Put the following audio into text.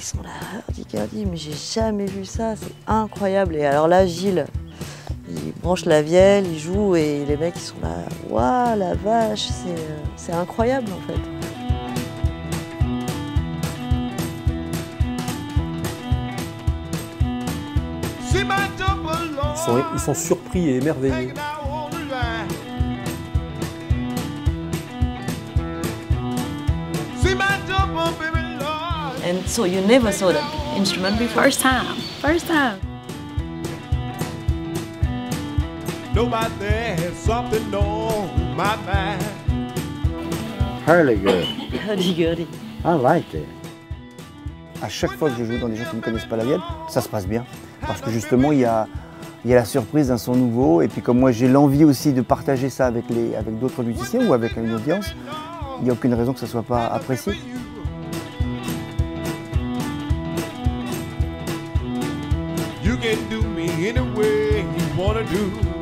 sont là, hurdy-gurdy, mais j'ai jamais vu ça, c'est incroyable. Et alors là, Gilles, il branche la vielle, il joue et les mecs ils sont là, waouh la vache, c'est incroyable en fait. Ils sont surpris et émerveillés. And so you never saw the instrument before? First time. First time. Nobody there has something on my mind. Really good. Hurdy-gurdy. I like it. À chaque fois que je joue dans des gens qui ne connaissent pas la vielle, ça se passe bien. Parce que justement, il y a la surprise d'un son nouveau. Et puis comme moi, j'ai l'envie aussi de partager ça avec d'autres musiciens ou avec une audience, il n'y a aucune raison que ça ne soit pas apprécié. You can do me any way you wanna do.